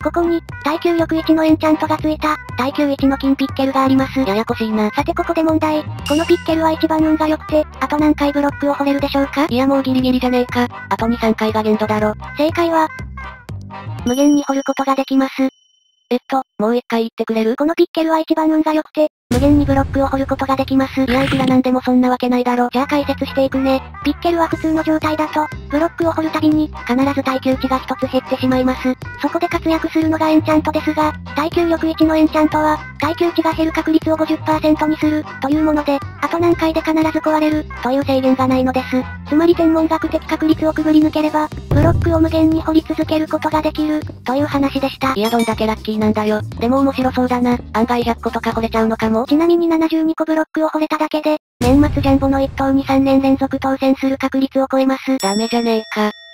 ここに、耐久力1のエンチャントがついた、耐久1の金ピッケルがあります。 ややこしいな。 さてここで問題。このピッケルは一番運が良くて、あと何回ブロックを掘れるでしょうか？ いやもうギリギリじゃねえか。あと2、3回が限度だろ。 正解は、無限に掘ることができます。 もう一回言ってくれる？ このピッケルは一番運が良くて、無限にブロックを掘ることができます。 いやいくらなんでもそんなわけないだろ。 じゃあ解説していくね。ピッケルは普通の状態だと、ブロックを掘るたびに、必ず耐久値が一つ減ってしまいます。そこで活躍するのがエンチャントですが、耐久力1のエンチャントは、耐久値が減る確率を 50% にする、というもので、あと何回で必ず壊れる、という制限がないのです。つまり天文学的確率をくぐり抜ければ、ブロックを無限に掘り続けることができる、という話でした。 いやどんだけラッキーなんだよ。でも面白そうだな。案外100個とか掘れちゃうのかも。 ちなみに72個ブロックを掘れただけで、年末ジャンボの1等に3年連続当選する確率を超えます。 ダメじゃねえか。